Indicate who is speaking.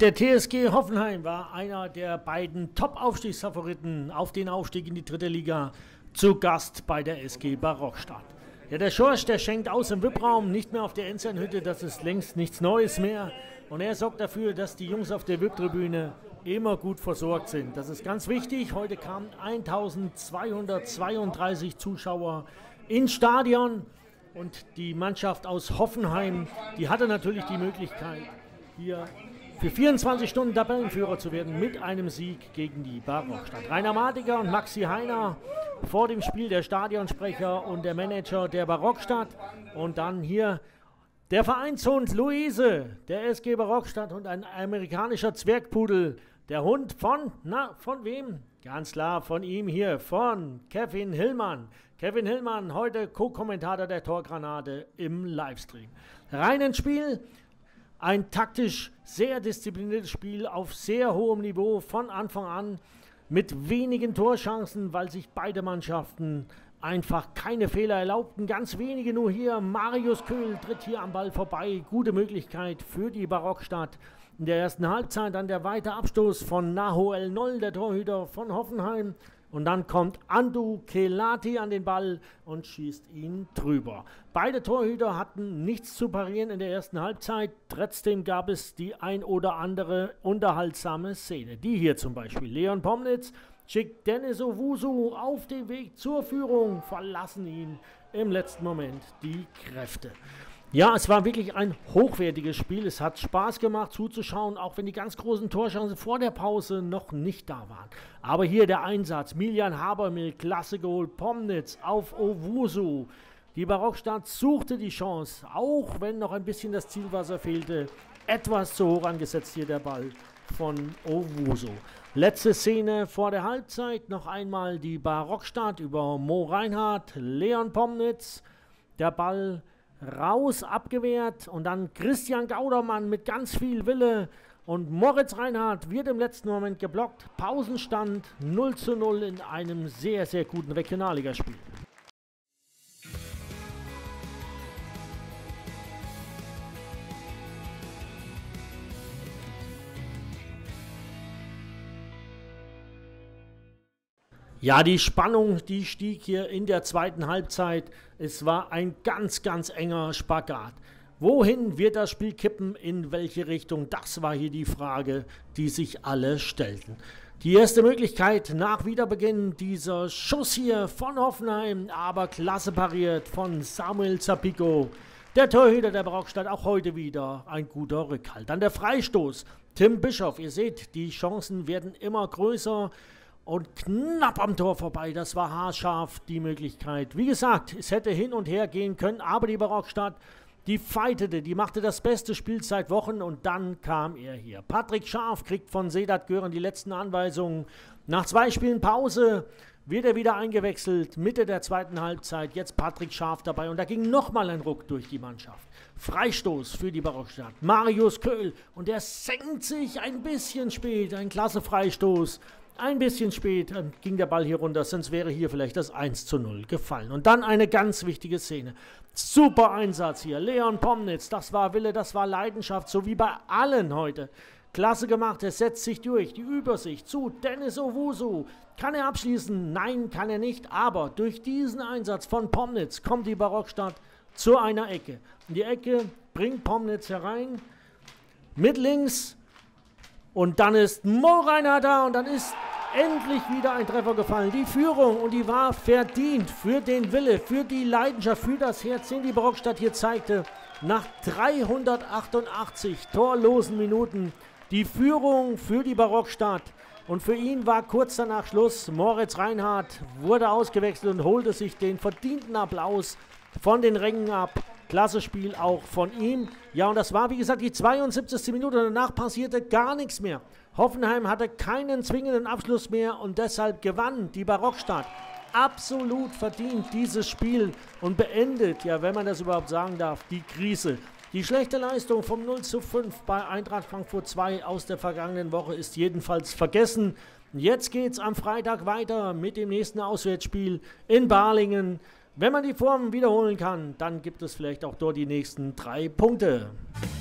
Speaker 1: der TSG Hoffenheim war einer der beiden Top-Aufstiegsfavoriten auf den Aufstieg in die dritte Liga zu Gast bei der SG Barockstadt. Ja, der Schorsch, der schenkt aus im VIP-Raum, nicht mehr auf der Enzianhütte, das ist längst nichts Neues mehr. Und er sorgt dafür, dass die Jungs auf der VIP-Tribüne immer gut versorgt sind. Das ist ganz wichtig. Heute kamen 1232 Zuschauer ins Stadion und die Mannschaft aus Hoffenheim, die hatte natürlich die Möglichkeit, hier für 24 Stunden Tabellenführer zu werden mit einem Sieg gegen die Barockstadt. Rainer Matiger und Maxi Heiner vor dem Spiel der Stadionsprecher und der Manager der Barockstadt. Und dann hier der Vereinshund Luise, der SG Barockstadt und ein amerikanischer Zwergpudel. Der Hund von wem? Ganz klar von ihm hier, von Kevin Hillmann. Kevin Hillmann, heute Co-Kommentator der Torgranate im Livestream. Rein ins Spiel. Ein taktisch sehr diszipliniertes Spiel auf sehr hohem Niveau von Anfang an mit wenigen Torchancen, weil sich beide Mannschaften einfach keine Fehler erlaubten. Ganz wenige nur hier. Marius Köhl tritt hier am Ball vorbei. Gute Möglichkeit für die Barockstadt. In der ersten Halbzeit dann der weite Abstoß von Naho El Noll, der Torhüter von Hoffenheim. Und dann kommt Andu Kelati an den Ball und schießt ihn drüber. Beide Torhüter hatten nichts zu parieren in der ersten Halbzeit. Trotzdem gab es die ein oder andere unterhaltsame Szene. Die hier zum Beispiel. Leon Pomnitz schickt Dennis Owusu auf den Weg zur Führung. Verlassen ihn im letzten Moment die Kräfte. Ja, es war wirklich ein hochwertiges Spiel. Es hat Spaß gemacht zuzuschauen, auch wenn die ganz großen Torchancen vor der Pause noch nicht da waren. Aber hier der Einsatz. Miljan Habermill, klasse geholt. Pomnitz auf Owusu. Die Barockstadt suchte die Chance, auch wenn noch ein bisschen das Zielwasser fehlte. Etwas zu hoch angesetzt hier der Ball von Owusu. Letzte Szene vor der Halbzeit. Noch einmal die Barockstadt über Mo Reinhardt, Leon Pomnitz. Der Ball raus, abgewehrt und dann Christian Gaudermann mit ganz viel Wille und Moritz Reinhardt wird im letzten Moment geblockt. Pausenstand 0:0 in einem sehr, sehr guten Regionalligaspiel. Ja, die Spannung, die stieg hier in der zweiten Halbzeit. Es war ein ganz, ganz enger Spagat. Wohin wird das Spiel kippen? In welche Richtung? Das war hier die Frage, die sich alle stellten. Die erste Möglichkeit nach Wiederbeginn, dieser Schuss hier von Hoffenheim, aber klasse pariert von Samuel Zapico. Der Torhüter der Barockstadt auch heute wieder ein guter Rückhalt. Dann der Freistoß. Tim Bischoff, ihr seht, die Chancen werden immer größer. Und knapp am Tor vorbei, das war haarscharf die Möglichkeit. Wie gesagt, es hätte hin und her gehen können, aber die Barockstadt, die fightete, die machte das beste Spiel seit Wochen und dann kam er hier. Patrick Scharf kriegt von Sedat Gören die letzten Anweisungen. Nach 2 Spielen Pause wird er wieder eingewechselt, Mitte der zweiten Halbzeit. Jetzt Patrick Scharf dabei und da ging nochmal ein Ruck durch die Mannschaft. Freistoß für die Barockstadt. Marius Köhl und der senkt sich ein bisschen spät, ein klasse Freistoß. Ein bisschen spät ging der Ball hier runter, sonst wäre hier vielleicht das 1:0 gefallen. Und dann eine ganz wichtige Szene. Super Einsatz hier. Leon Pomnitz, das war Wille, das war Leidenschaft, so wie bei allen heute. Klasse gemacht, er setzt sich durch, die Übersicht zu Dennis Owusu. Kann er abschließen? Nein, kann er nicht. Aber durch diesen Einsatz von Pomnitz kommt die Barockstadt zu einer Ecke. In die Ecke bringt Pomnitz herein mit links. Und dann ist Mo Reinhardt da und dann ist endlich wieder ein Treffer gefallen. Die Führung und die war verdient für den Wille, für die Leidenschaft, für das Herz, den die Barockstadt hier zeigte. Nach 388 torlosen Minuten die Führung für die Barockstadt. Und für ihn war kurz danach Schluss. Moritz Reinhardt wurde ausgewechselt und holte sich den verdienten Applaus von den Rängen ab. Klasse Spiel auch von ihm. Ja, und das war, wie gesagt, die 72. Minute. Danach passierte gar nichts mehr. Hoffenheim hatte keinen zwingenden Abschluss mehr und deshalb gewann die Barockstadt absolut verdient dieses Spiel und beendet, ja, wenn man das überhaupt sagen darf, die Krise. Die schlechte Leistung vom 0:5 bei Eintracht Frankfurt 2 aus der vergangenen Woche ist jedenfalls vergessen. Jetzt geht's am Freitag weiter mit dem nächsten Auswärtsspiel in Balingen. Wenn man die Form wiederholen kann, dann gibt es vielleicht auch dort die nächsten 3 Punkte.